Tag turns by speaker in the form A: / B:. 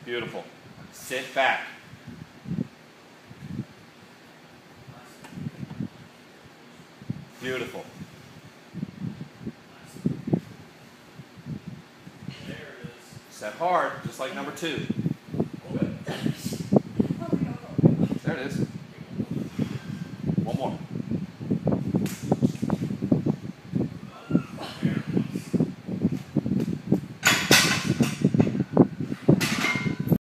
A: Beautiful. Sit back. Beautiful. Set hard, just like number 2.